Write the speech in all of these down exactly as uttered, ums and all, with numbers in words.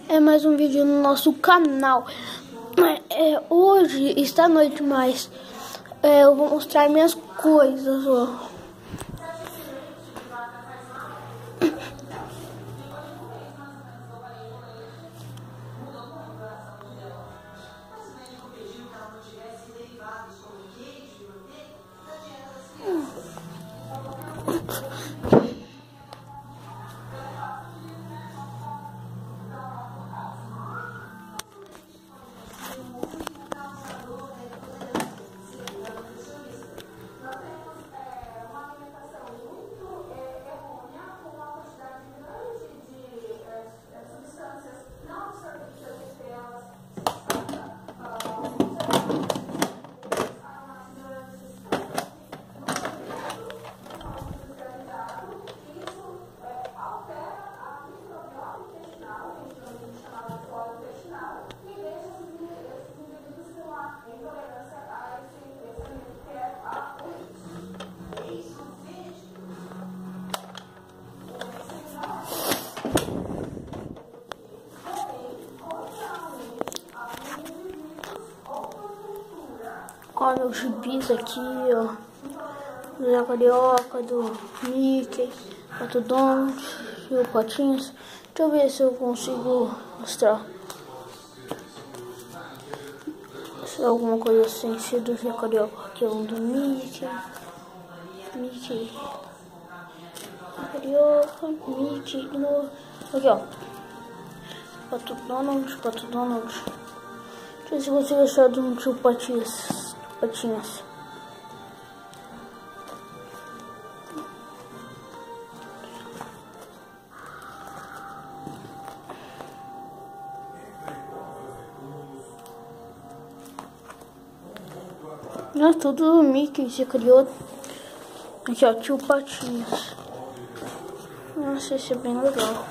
É mais um vídeo no nosso canal. É, hoje está à noite, mas é, eu vou mostrar minhas coisas, ó. Olha meus gibis aqui, ó. Do Zé Carioca, do Mickey, Pato Donald e o Patinhas. Deixa eu ver se eu consigo mostrar. Se é alguma coisa assim, se do Zé Carioca. Aqui é um do Mickey. Mickey. Carioca, Mickey de novo. Aqui, ó. Pato Donald, Pato Donald. Deixa eu ver se eu consigo achar do um tio Patinhas. Patinhas. Não, tudo Mickey se criou. Aqui, ó, tio Patinhas. Nossa, esse é bem legal.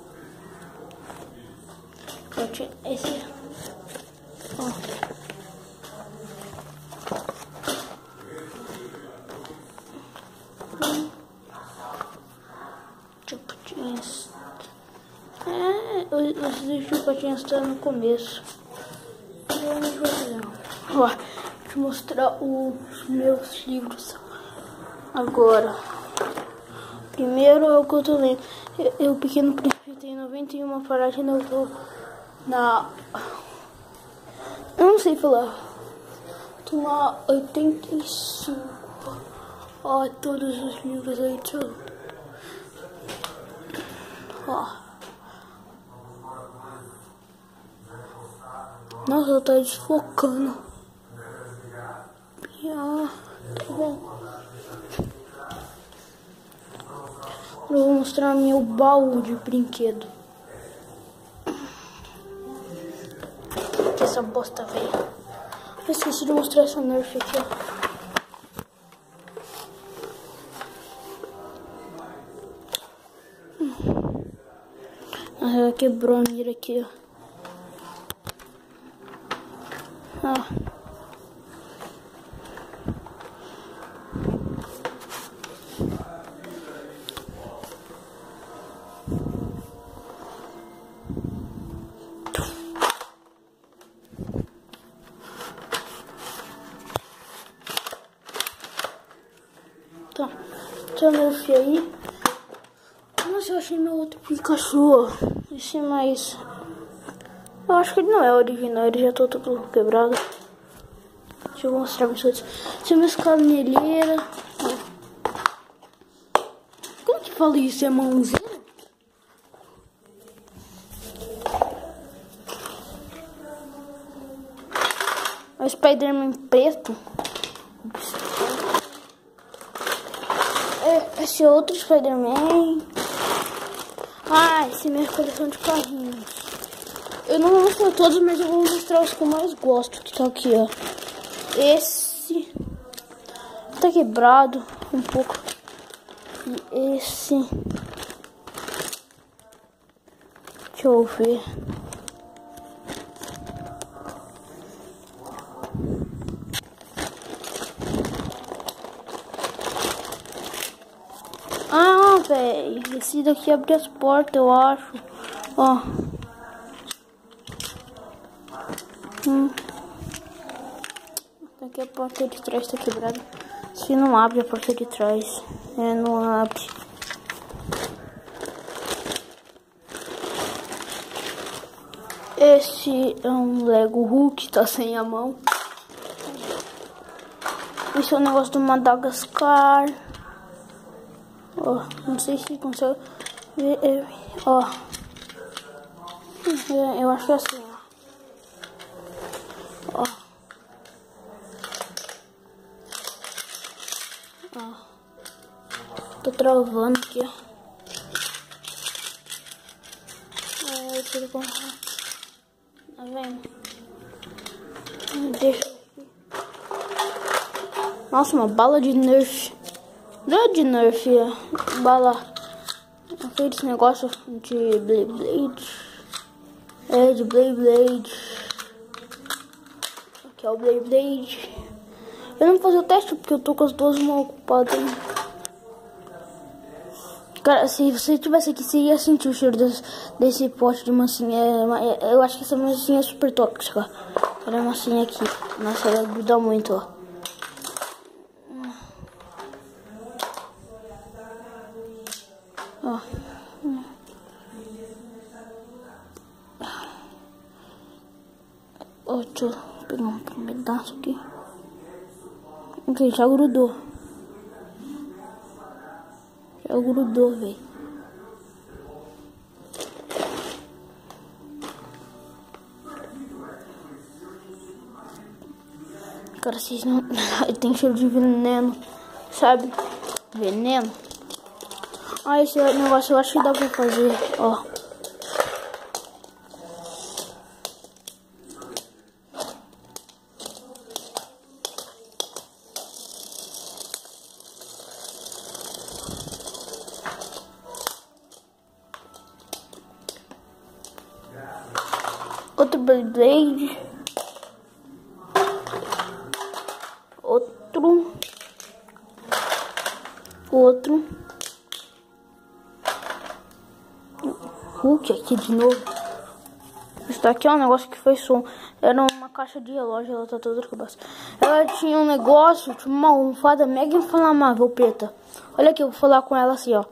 Esse, ó. Patinhas. É, os tio Patinhas estão no começo. Ó, deixa eu mostrar os meus livros agora. Primeiro é o que eu tô lendo. Eu, eu Pequeno Príncipe, tem noventa e uma páginas. Eu tô na... Eu não sei falar. Tô na oitenta e cinco. Ó, todos os livros aí, tchau. Ó. Nossa, eu tô desfocando. Ah, tá bom. Eu vou mostrar meu baú de brinquedo. Que essa bosta velha. Eu esqueci de mostrar essa Nerf aqui, ó. Ah, ela quebrou a mira aqui, ó. Ah. Tá, deixa eu ver aí. Nossa, eu achei meu outro Pikachu, ó. Esse é mais... Eu acho que ele não é original, ele já tá todo quebrado. Deixa eu mostrar pra vocês. Esse é uma escalinheira. Como que fala isso? É mãozinha? É o Spider-Man preto. É, esse outro Spider-Man. Ah, esse é minha coleção de carrinhos. Eu não vou mostrar todos, mas eu vou mostrar os que eu mais gosto. Que tá aqui, ó. Esse tá quebrado um pouco. E esse... Deixa eu ver. Ah, velho. Esse daqui abre as portas, eu acho. Ó. Hum. Aqui a porta de trás tá quebrada. Se não abre a porta de trás. É, não abre. Esse é um Lego Hulk, tá sem a mão. Esse é o negócio do Madagascar. Ó, não sei se consegue ver. É, ó. É, eu acho que é assim, ó. Ó. Ó. Tô travando aqui, ó. É, tudo bom. Tá vendo? Deixa aqui. Nossa, uma bala de Nerf. Não é de Nerf, é bala. Aqueles negócios de Beyblade. É, de Beyblade. Aqui é o Beyblade. Eu não vou fazer o teste porque eu tô com as duas mãos ocupadas. Cara, se você tivesse aqui, você ia sentir o cheiro desse, desse pote de massinha. É, eu acho que essa massinha é super tóxica. Olha a massinha aqui. Nossa, ela gruda muito, ó. Ó. Ó, deixa eu pegar um pedaço aqui. Ok, já grudou. Já grudou, velho. Cara, vocês não... tem cheiro de veneno, sabe? Veneno. Ah, esse negócio eu acho que dá pra fazer, ó. Outro Beyblade. Outro. Outro. Hulk aqui de novo. Isso daqui é um negócio que fez som. Era uma caixa de relógio, ela tá toda cabeça. Ela tinha um negócio, tinha uma almofada mega inflamável preta. Olha aqui, eu vou falar com ela assim, ó.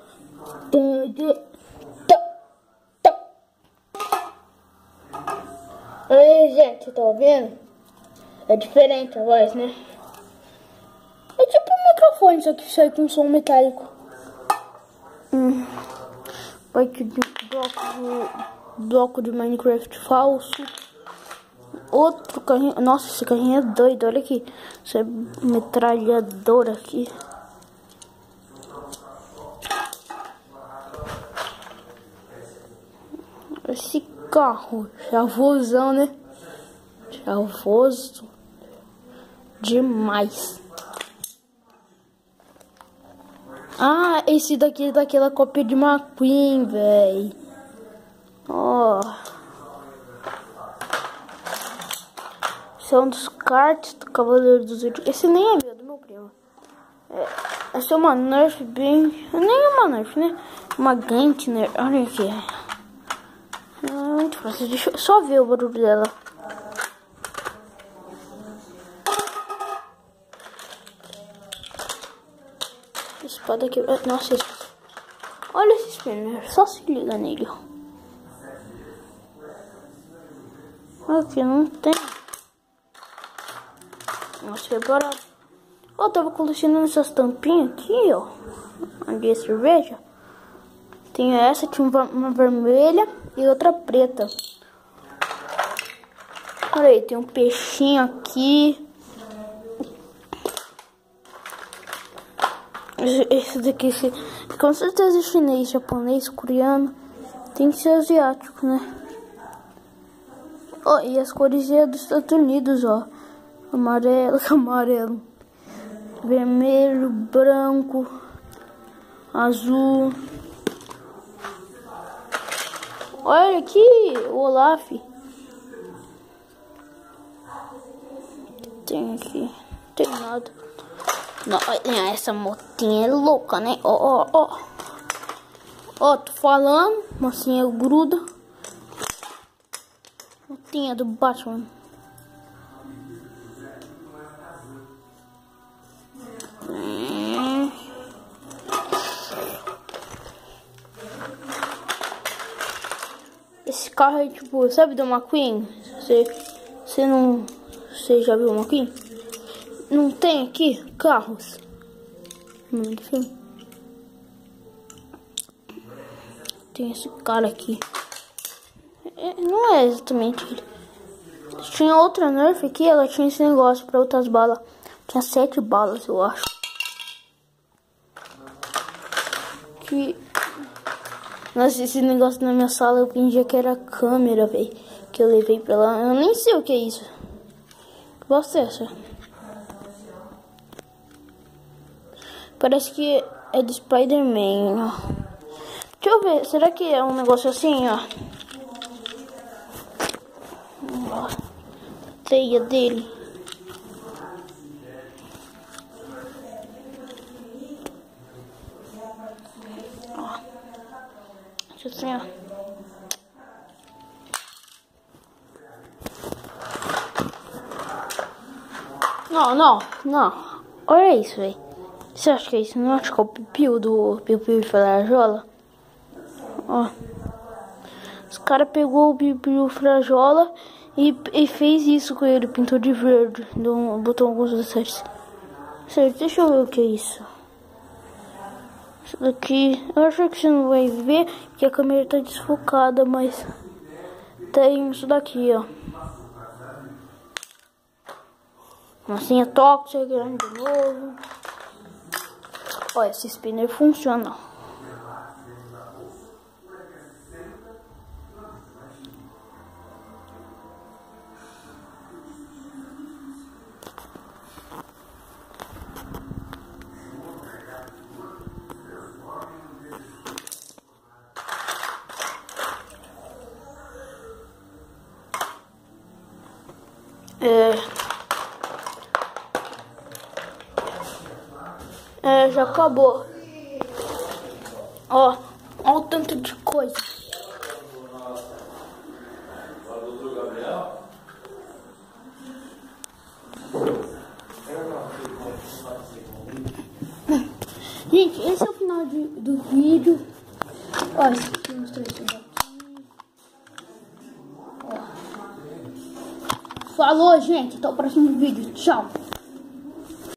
Aí, gente, tá ouvindo? É diferente a voz, né? É tipo um microfone, só que sai com som metálico. Hum. Vai que de bloco, bloco de Minecraft falso. Outro carrinho. Nossa, esse carrinho é doido. Olha aqui. Essa metralhadora aqui. Esse carro. Chavosão, né? Chavoso. Demais. Ah, esse daqui é daquela cópia de McQueen, velho. Ó. Esse é um dos cards do Cavaleiro dos Zodíaco. Esse nem é meu, do meu primo. É, essa é uma Nerf bem... Nem é uma Nerf, né? Uma Gantner. Olha aqui. É muito fácil. Deixa eu só ver o barulho dela. Espada aqui. Nossa, esse... olha esse spinner. Só se liga nele. Aqui não tem. Nossa, agora. Ó, eu tava colecionando essas tampinhas aqui, ó. Onde é cerveja. Tem essa, tinha uma vermelha e outra preta. Olha aí, tem um peixinho aqui. Esse daqui, esse, com certeza é chinês, japonês, coreano. Tem que ser asiático, né? Ó, oh, e as cores é dos Estados Unidos, ó. Amarelo, amarelo. Vermelho, branco, azul. Olha aqui, o Olaf. Tem aqui, não tem nada. Não, essa motinha é louca, né? Ó, ó, ó. Ó, tô falando. Mocinha gruda. Motinha do Batman. Esse carro é tipo, sabe do McQueen? Você, você não... Você já viu o McQueen? Não tem aqui carros? Hum, tem esse cara aqui. É, não é exatamente ele. Tinha outra Nerf aqui, ela tinha esse negócio pra outras balas. Tinha sete balas, eu acho. Que... Nossa, esse negócio na minha sala eu fingia que era câmera, velho. Que eu levei pra lá. Eu nem sei o que é isso. Que bosta é essa? Parece que é do Spider-Man, ó. Deixa eu ver, será que é um negócio assim, ó? Ó, teia dele. Ó. Deixa assim, ó. Não, não, não. Olha isso, velho. Você acha que é isso? Não acho que é o piu-piu do piu-piu e frajola? Ó. Os caras pegou o piu-piu e frajola e, e fez isso com ele. Pintou de verde. Deu, botou alguns detalhes. Certo, deixa eu ver o que é isso. Isso daqui... Eu acho que você não vai ver, porque a câmera tá desfocada, mas... Tem isso daqui, ó. Massinha tóxica, grande de novo. Ó, esse spinner funciona. É... É, já acabou. Ó, ó o tanto de coisa. Gente, esse é o final de, do vídeo. Ó, esse aqui, mostrei isso aqui. Ó. Falou, gente. Até o próximo vídeo. Tchau.